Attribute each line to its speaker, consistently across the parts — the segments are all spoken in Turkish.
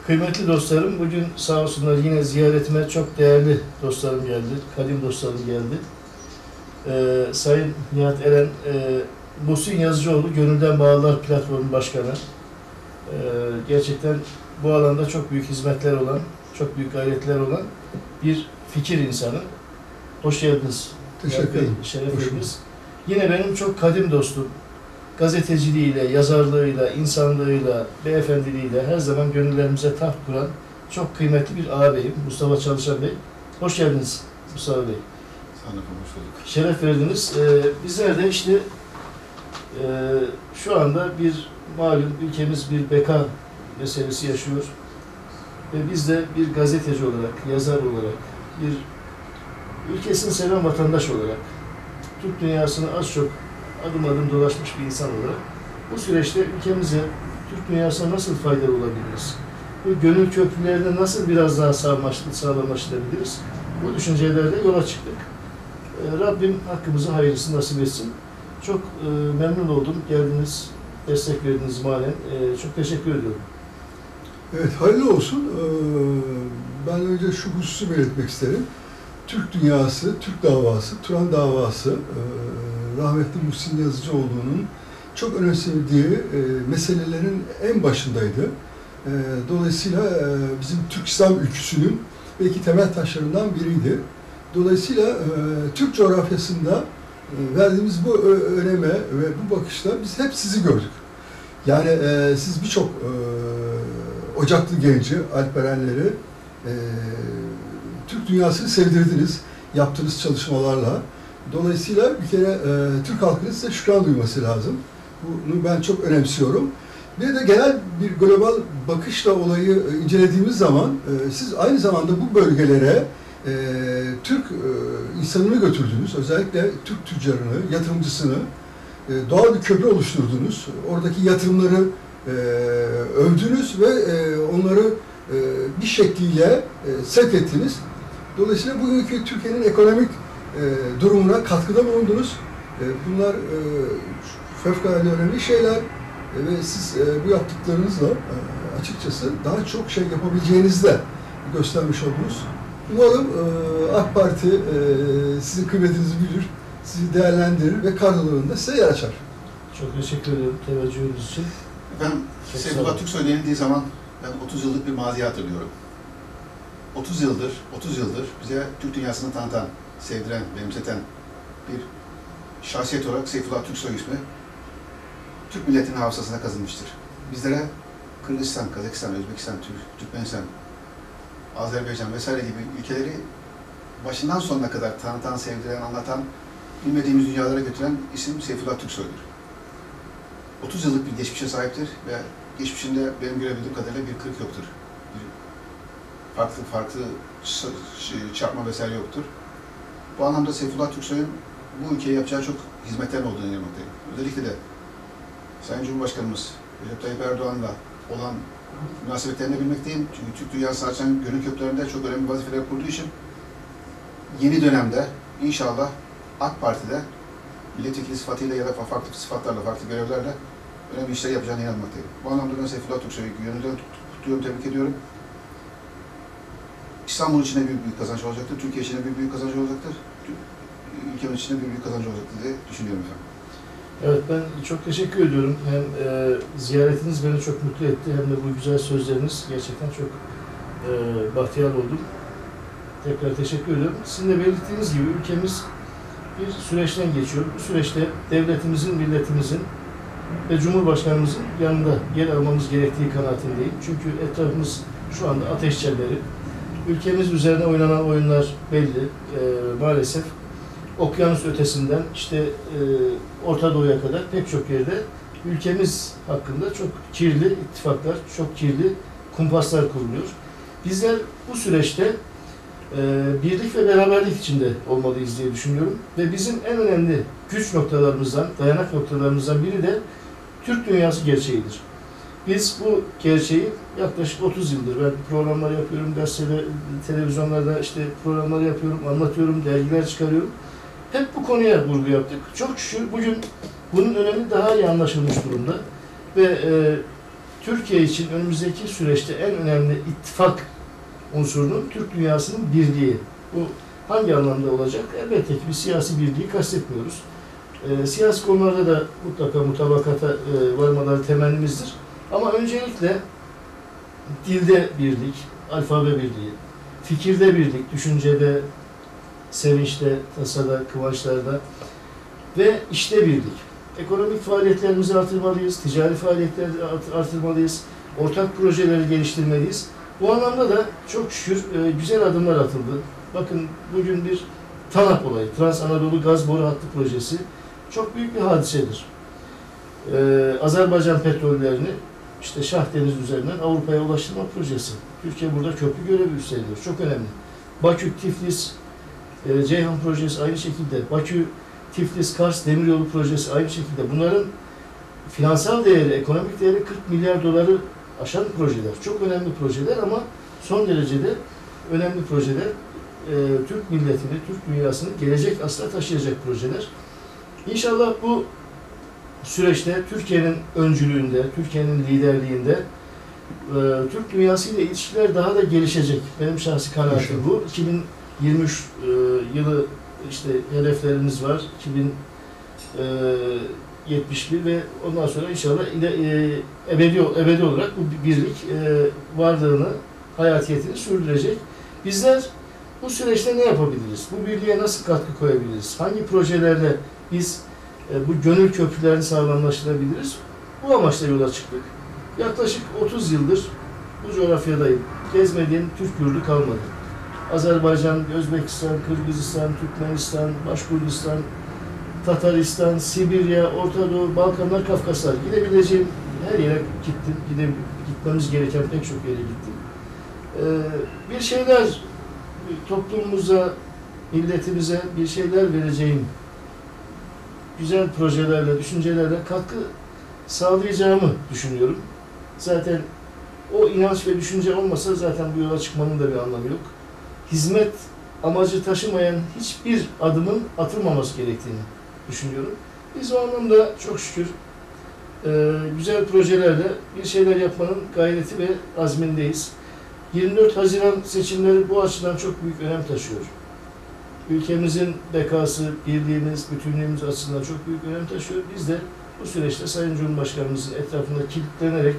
Speaker 1: Kıymetli dostlarım, bugün sağ olsunlar yine ziyaretime çok değerli dostlarım geldi, kadim dostlarım geldi. Sayın Nihat Eren, Muhsin Yazıcıoğlu, Gönülden Bağlılar Platformu Başkanı. Gerçekten bu alanda çok büyük hizmetler olan, çok büyük gayretler olan bir fikir insanı. Hoş geldiniz.
Speaker 2: Teşekkür ederim.
Speaker 1: Şeref verdiniz. Yine benim çok kadim dostum. Gazeteciliğiyle, yazarlığıyla, insanlığıyla, beyefendiliğiyle her zaman gönüllerimize taht kuran çok kıymetli bir ağabeyim, Mustafa Çalışan Bey. Hoş geldiniz Mustafa Bey.
Speaker 3: Sana hoş bulduk.
Speaker 1: Şeref verdiniz. Bizler de işte şu anda bir malum ülkemiz bir beka meselesi yaşıyor. Ve biz de bir gazeteci olarak, yazar olarak, bir ülkesini seven vatandaş olarak, Türk dünyasını az çok adım adım dolaşmış bir insan olarak bu süreçte ülkemize, Türk dünyasına nasıl faydalı olabiliriz? Bu gönül köprülerini nasıl biraz daha sağlamlaştırabiliriz? Bu düşüncelerle yola çıktık. Rabbim hakkımızı hayırlısı nasip etsin. Çok memnun oldum. Geldiniz, destek verdiniz manen. Çok teşekkür ediyorum.
Speaker 2: Evet, hayırlı olsun. Ben önce şu hususu belirtmek isterim. Türk dünyası, Türk davası, Turan davası, rahmetli Muhsin Yazıcıoğlu'nun çok önemsediği meselelerin en başındaydı. Dolayısıyla bizim Türk İslam ülküsünün belki temel taşlarından biriydi. Dolayısıyla Türk coğrafyasında verdiğimiz bu öneme ve bu bakışla biz hep sizi gördük. Yani siz birçok Ocaklı genci, Alperenleri Türk dünyasını sevdirdiniz yaptığınız çalışmalarla. Dolayısıyla bir kere Türk halkının size şükran duyması lazım. Bunu ben çok önemsiyorum. Bir de genel bir global bakışla olayı incelediğimiz zaman siz aynı zamanda bu bölgelere Türk insanını götürdünüz. Özellikle Türk tüccarını, yatırımcısını doğal bir köprü oluşturdunuz. Oradaki yatırımları övdünüz ve onları bir şekliyle sevk ettiniz. Dolayısıyla bugünkü Türkiye'nin ekonomik durumuna katkıda bulundunuz. Bunlar fevkalade önemli şeyler ve siz bu yaptıklarınızla açıkçası daha çok şey yapabileceğinizi de göstermiş oldunuz. Umarım AK Parti sizin kıymetinizi bilir, sizi değerlendirir ve kadrolarında size yer açar.
Speaker 1: Çok teşekkür ederim teveccühünüz için.
Speaker 3: Ben Seyfullah Türksoy denildiği zaman ben 30 yıllık bir maziyi hatırlıyorum. 30 yıldır bize Türk dünyasını tanıtan, sevdiren, benimseten bir şahsiyet olarak Seyfullah Türksoy ismi Türk milletinin hafızasına kazınmıştır. Bizlere Kırgızistan, Kazakistan, Özbekistan, Türkmenistan, Azerbaycan vesaire gibi ülkeleri başından sonuna kadar tanıtan, sevdiren, anlatan, bilmediğimiz dünyalara götüren isim Seyfullah Türksoy'dur. 30 yıllık bir geçmişe sahiptir ve geçmişinde benim görebildiğim kadarıyla bir kırık yoktur. Bir farklı çarpma vesaire yoktur. Bu anlamda Seyfullah Türksoy'un bu ülkeye yapacağı çok hizmetlerin olduğunu inanmaktayım. Özellikle de Sayın Cumhurbaşkanımız Recep Tayyip Erdoğan'la olan münasebetlerini bilmekteyim. Çünkü Türk dünyası açan gönül köprülerinde çok önemli vazifeler kurduğu için yeni dönemde inşallah AK Parti'de milletvekili sıfatıyla ya da farklı sıfatlarla, farklı görevlerle önemli işler yapacağına inanmaktayım. Bu anlamda ben Seyfullah Türksoy'u gönülden kutluyorum, tebrik ediyorum. İstanbul için de büyük kazanç olacaktır, Türkiye için de büyük kazanç olacaktır, ülkemiz için de büyük kazanç olacaktır diye düşünüyorum efendim.
Speaker 1: Evet, ben çok teşekkür ediyorum. Hem ziyaretiniz beni çok mutlu etti, hem de bu güzel sözleriniz gerçekten çok bahtiyar oldum. Tekrar teşekkür ediyorum. Sizin de belirttiğiniz gibi ülkemiz bir süreçten geçiyor. Bu süreçte devletimizin, milletimizin ve Cumhurbaşkanımızın yanında yer almamız gerektiği kanaatindeyim. Çünkü etrafımız şu anda ateş çemberi. Ülkemiz üzerine oynanan oyunlar belli. Maalesef okyanus ötesinden işte Orta Doğu'ya kadar pek çok yerde ülkemiz hakkında çok kirli ittifaklar, çok kirli kumpaslar kuruluyor. Bizler bu süreçte birlik ve beraberlik içinde olmalıyız diye düşünüyorum. Ve bizim en önemli güç noktalarımızdan, dayanak noktalarımızdan biri de Türk dünyası gerçeğidir. Biz bu gerçeği yaklaşık 30 yıldır ben programlar yapıyorum, gazetede, televizyonlarda işte programlar yapıyorum, anlatıyorum, dergiler çıkarıyorum. Hep bu konuya vurgu yaptık. Çok şükür bugün bunun önemi daha iyi anlaşılmış durumda. Ve Türkiye için önümüzdeki süreçte en önemli ittifak unsurunun Türk dünyasının birliği. Bu hangi anlamda olacak? Elbette ki bir siyasi birliği kastetmiyoruz. Siyasi konularda da mutlaka mutabakata varmaları temennimizdir. Ama öncelikle dilde birlik, alfabe birliği, fikirde birlik, düşüncede, sevinçte, tasada, kıvançlarda ve işte birlik. Ekonomik faaliyetlerimizi artırmalıyız, ticari faaliyetleri artırmalıyız, ortak projeleri geliştirmeliyiz. Bu anlamda da çok şükür güzel adımlar atıldı. Bakın bugün bir TANAP olayı, Trans Anadolu Gaz Boru Hattı projesi çok büyük bir hadisedir. Azerbaycan petrollerini işte Şah Deniz üzerinden Avrupa'ya ulaştırma projesi. Türkiye burada köprü görevi üstleniyor. Çok önemli. Bakü, Tiflis, Ceyhan projesi aynı şekilde. Bakü, Tiflis, Kars Demiryolu projesi aynı şekilde. Bunların finansal değeri, ekonomik değeri 40 milyar doları aşan projeler. Çok önemli projeler ama son derecede önemli projeler. Türk milletini, Türk dünyasını gelecek asla taşıyacak projeler. İnşallah bu süreçte Türkiye'nin öncülüğünde, Türkiye'nin liderliğinde Türk dünyası ile ilişkiler daha da gelişecek. Benim şahsi kanaatim bu. 2023 yılı işte hedeflerimiz var. 2071 ve ondan sonra inşallah ebedi olarak bu birlik varlığını, hayatiyetini sürdürecek. Bizler bu süreçte ne yapabiliriz? Bu birliğe nasıl katkı koyabiliriz? Hangi projelerle biz bu gönül köprülerini sağlamlaştırabiliriz? Bu amaçla yola çıktık. Yaklaşık 30 yıldır bu coğrafyadayım. Gezmediğim Türk yurdu kalmadı. Azerbaycan, Özbekistan, Kırgızistan, Türkmenistan, Başkurdistan, Tataristan, Sibirya, Orta Doğu, Balkanlar, Kafkaslar. Gidebileceğim her yere gittim. Gitmemiz gereken pek çok yere gittim. Bir şeyler toplumumuza, milletimize bir şeyler vereceğim güzel projelerle, düşüncelerle katkı sağlayacağımı düşünüyorum. Zaten o inanç ve düşünce olmasa zaten bu yola çıkmanın da bir anlamı yok. Hizmet amacı taşımayan hiçbir adımın atılmaması gerektiğini düşünüyorum. Biz o anlamda çok şükür güzel projelerle bir şeyler yapmanın gayreti ve azmindeyiz. 24 Haziran seçimleri bu açıdan çok büyük önem taşıyor. Ülkemizin bekası, birliğimiz, bütünlüğümüz açısından çok büyük önem taşıyor. Biz de bu süreçte Sayın Cumhurbaşkanımızın etrafında kilitlenerek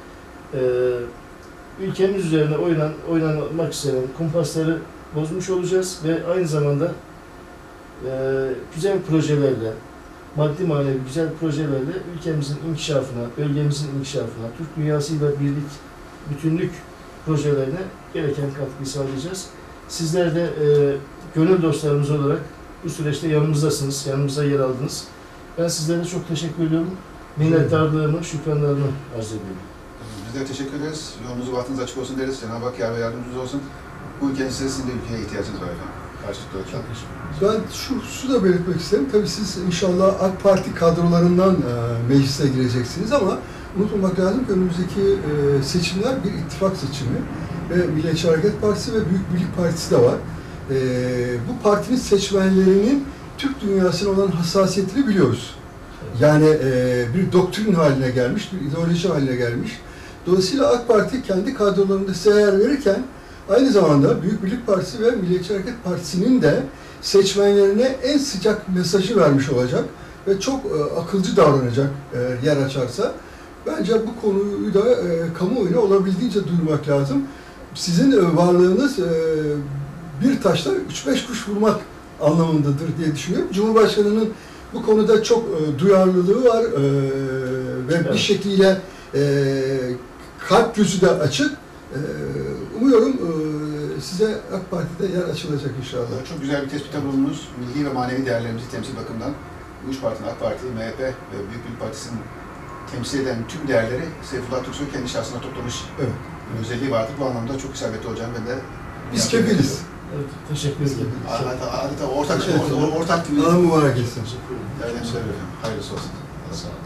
Speaker 1: ülkemiz üzerine oynanmak istenen kumpasları bozmuş olacağız ve aynı zamanda güzel projelerle, maddi manevi güzel projelerle ülkemizin inkişafına, bölgemizin inkişafına, Türk dünyasıyla birlik, bütünlük projelerine gereken katkıyı sağlayacağız. Sizler de gönül dostlarımız olarak bu süreçte yanımızdasınız, yanımıza yer aldınız. Ben sizlere çok teşekkür ediyorum. Minnettarlığımı, şükranlarımı arz ediyorum.
Speaker 3: Biz de teşekkür ederiz. Yolunuz, bahtınız açık olsun deriz. Cenab-ı Hak yar ve yardımcınız olsun. Bu ülkenin sizin de ülkeye ihtiyacınız var efendim. Karşılıklı olarak.
Speaker 2: Ben şu da belirtmek isterim. Tabii siz inşallah AK Parti kadrolarından meclise gireceksiniz ama unutmamak lazım ki önümüzdeki seçimler bir ittifak seçimi ve Milliyetçi Hareket Partisi ve Büyük Birlik Partisi de var. Bu partinin seçmenlerinin Türk dünyasına olan hassasiyetini biliyoruz. Yani bir doktrin haline gelmiş, bir ideoloji haline gelmiş. Dolayısıyla AK Parti kendi kadrolarında seyahat verirken aynı zamanda Büyük Birlik Partisi ve Milliyetçi Hareket Partisi'nin de seçmenlerine en sıcak mesajı vermiş olacak ve çok akılcı davranacak yer açarsa. Bence bu konuyu da kamuoyuna olabildiğince duyurmak lazım. Sizin varlığınız bir taşla 3-5 kuş vurmak anlamındadır diye düşünüyorum. Cumhurbaşkanı'nın bu konuda çok duyarlılığı var ve bir şekilde kalp gözü de açık. Umuyorum size AK Parti'de yer açılacak inşallah.
Speaker 3: Çok güzel bir tespitte bulundunuz. Milli ve manevi değerlerimizi temsil bakımından bu üç partinin, AK Parti, MHP ve Büyük Birlik Partisi'nin temsil eden tüm değerleri Seyfullah Türksoy kendi şahsına toplamış.
Speaker 2: Evet.
Speaker 3: Bir özelliği vardır. Bu anlamda çok isabetli olacağım. Ben de
Speaker 2: biz kefiliz.
Speaker 1: Evet, teşekkür ederim.
Speaker 3: Adeta ortak gibi.
Speaker 2: Allah mübarek etsin.
Speaker 3: Hayırlısı olsun.
Speaker 1: Sağ olun.